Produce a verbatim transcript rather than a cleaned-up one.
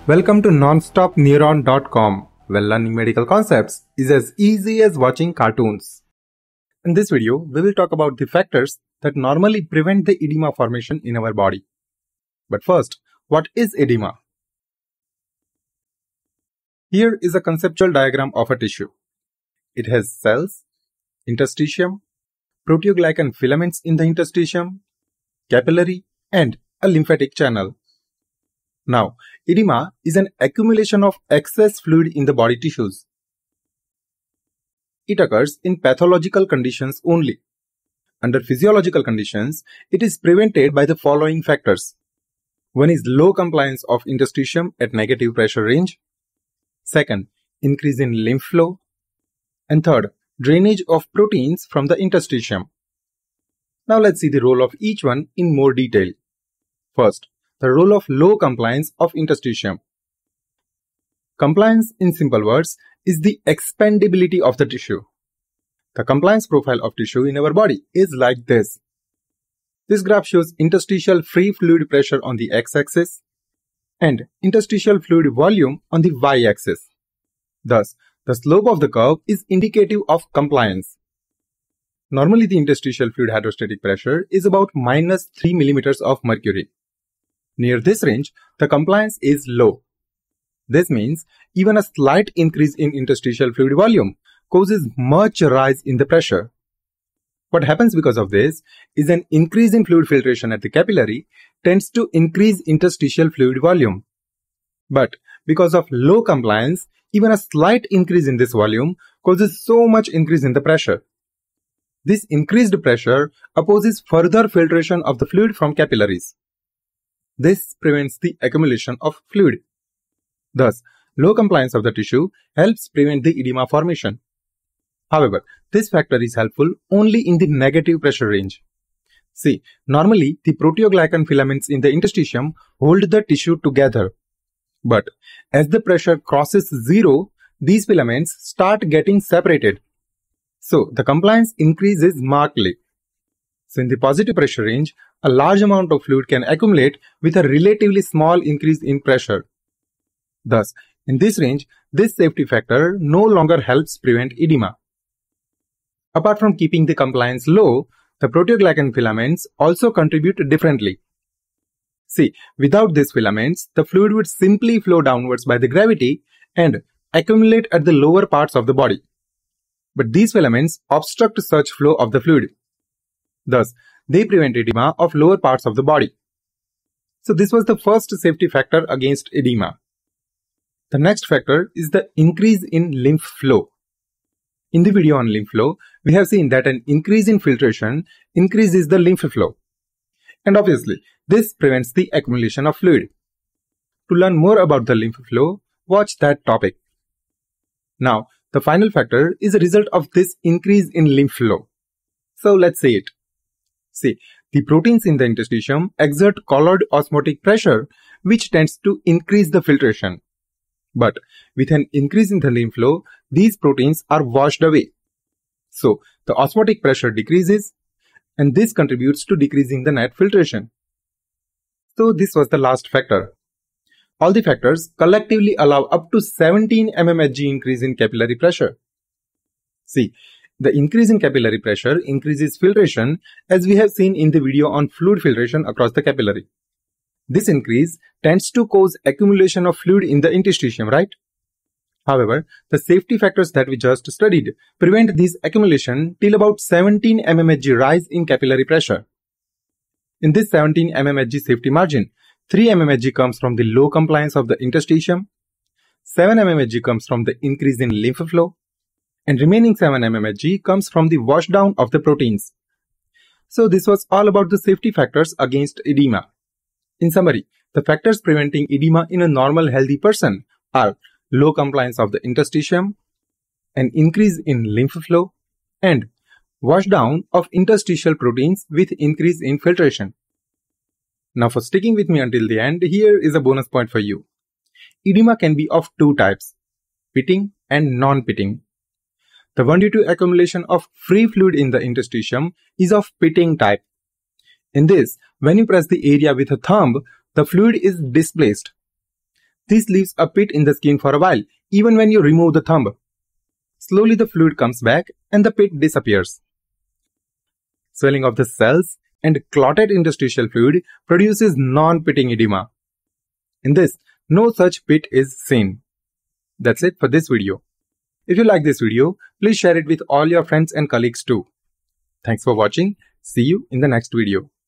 Welcome to Nonstop Neuron dot com, where learning medical concepts is as easy as watching cartoons. In this video, we will talk about the factors that normally prevent the edema formation in our body. But first, what is edema? Here is a conceptual diagram of a tissue. It has cells, interstitium, proteoglycan filaments in the interstitium, capillary, and a lymphatic channel. Now, edema is an accumulation of excess fluid in the body tissues. It occurs in pathological conditions only. Under physiological conditions, it is prevented by the following factors. One is low compliance of interstitium at negative pressure range. Second, increase in lymph flow. And third, drainage of proteins from the interstitium. Now let's see the role of each one in more detail. First, the role of low compliance of interstitium. Compliance, in simple words, is the expandability of the tissue. The compliance profile of tissue in our body is like this. This graph shows interstitial free fluid pressure on the x-axis and interstitial fluid volume on the y-axis. Thus, the slope of the curve is indicative of compliance. Normally, the interstitial fluid hydrostatic pressure is about minus three millimeters of mercury. Near this range, the compliance is low. This means even a slight increase in interstitial fluid volume causes much rise in the pressure. What happens because of this is an increase in fluid filtration at the capillary tends to increase interstitial fluid volume. But because of low compliance, even a slight increase in this volume causes so much increase in the pressure. This increased pressure opposes further filtration of the fluid from capillaries. This prevents the accumulation of fluid. Thus, low compliance of the tissue helps prevent the edema formation. However, this factor is helpful only in the negative pressure range. See, normally the proteoglycan filaments in the interstitium hold the tissue together. But as the pressure crosses zero, these filaments start getting separated. So, the compliance increases markedly. So, in the positive pressure range, a large amount of fluid can accumulate with a relatively small increase in pressure. Thus, in this range, this safety factor no longer helps prevent edema. Apart from keeping the compliance low, the proteoglycan filaments also contribute differently. See, without these filaments, the fluid would simply flow downwards by the gravity and accumulate at the lower parts of the body. But these filaments obstruct such flow of the fluid. Thus, they prevent edema of lower parts of the body. So this was the first safety factor against edema. The next factor is the increase in lymph flow. In the video on lymph flow, we have seen that an increase in filtration increases the lymph flow. And obviously, this prevents the accumulation of fluid. To learn more about the lymph flow, watch that topic. Now, the final factor is a result of this increase in lymph flow. So let's see it. See, the proteins in the interstitium exert colloid osmotic pressure, which tends to increase the filtration. But with an increase in the lymph flow, these proteins are washed away. So, the osmotic pressure decreases, and this contributes to decreasing the net filtration. So, this was the last factor. All the factors collectively allow up to seventeen millimeters of mercury increase in capillary pressure. See, the increase in capillary pressure increases filtration, as we have seen in the video on fluid filtration across the capillary. This increase tends to cause accumulation of fluid in the interstitium, right? However, the safety factors that we just studied prevent this accumulation till about seventeen millimeters of mercury rise in capillary pressure. In this seventeen millimeters of mercury safety margin, three millimeters of mercury comes from the low compliance of the interstitium, seven millimeters of mercury comes from the increase in lymph flow, and remaining seven millimeters of mercury comes from the washdown of the proteins. So this was all about the safety factors against edema. In summary, the factors preventing edema in a normal healthy person are low compliance of the interstitium, an increase in lymph flow, and washdown of interstitial proteins with increase in filtration. Now for sticking with me until the end, here is a bonus point for you. Edema can be of two types, pitting and non-pitting. The one due to accumulation of free fluid in the interstitium is of pitting type. In this, when you press the area with a thumb, the fluid is displaced. This leaves a pit in the skin for a while, even when you remove the thumb. Slowly the fluid comes back and the pit disappears. Swelling of the cells and clotted interstitial fluid produces non-pitting edema. In this, no such pit is seen. That's it for this video. If you like this video, please share it with all your friends and colleagues too. Thanks for watching. See you in the next video.